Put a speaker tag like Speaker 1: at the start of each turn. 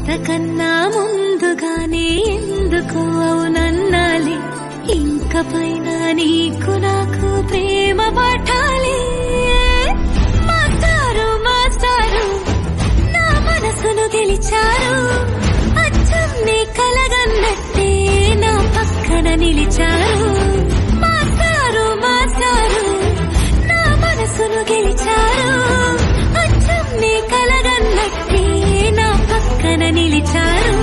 Speaker 1: అంతకన్నా ముందుగానే ఎందుకు అవునన్నాలి ఇంక పైన నీకు నాకు ప్రేమ పాఠాలి మాస్టారు మాస్టారు నా మనసును గెలిచారు అచ్చం నీ కలగన్నట్టే నా పక్కన నిలిచారు మాస్టారు మాస్టారు నా మనసును గెలిచారు అచ్చం నీ కలగన్నట్టే నా పక్కన నిలిచారు